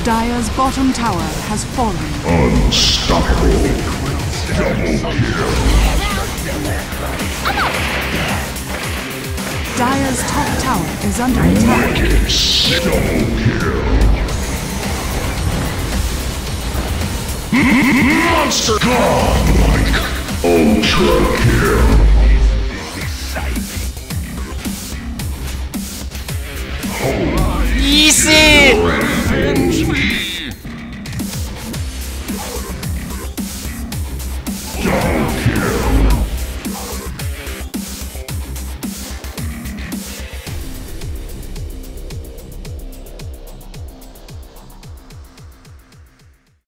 Dire's bottom tower has fallen. Unstoppable. Double kill. Dire's top tower is under attack. Wicked double kill. Monster godlike. Ultra kill.